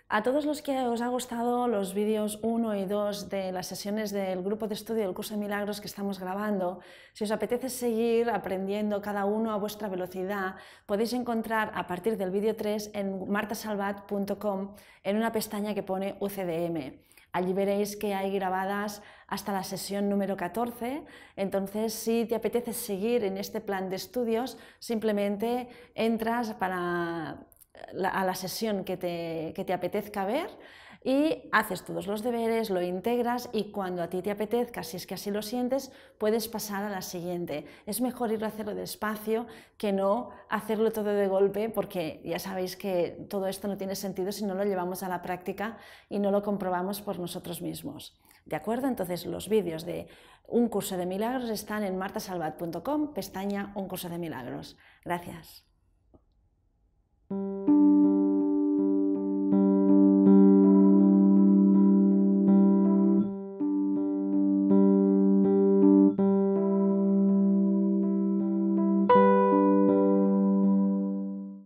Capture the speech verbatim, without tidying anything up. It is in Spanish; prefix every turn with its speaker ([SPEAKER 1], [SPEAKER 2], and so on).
[SPEAKER 1] A todos los que os ha gustado los vídeos uno y dos de las sesiones del grupo de estudio del curso de milagros que estamos grabando, si os apetece seguir aprendiendo cada uno a vuestra velocidad, podéis encontrar a partir del vídeo tres en martasalvat punto com en una pestaña que pone U C D M. Allí veréis que hay grabadas hasta la sesión número catorce, entonces si te apetece seguir en este plan de estudios, simplemente entras para a la sesión que te, que te apetezca ver y haces todos los deberes, lo integras y cuando a ti te apetezca, si es que así lo sientes, puedes pasar a la siguiente. Es mejor ir a hacerlo despacio que no hacerlo todo de golpe, porque ya sabéis que todo esto no tiene sentido si no lo llevamos a la práctica y no lo comprobamos por nosotros mismos. ¿De acuerdo? Entonces los vídeos de un curso de milagros están en martasalvat punto com, pestaña un curso de milagros. Gracias.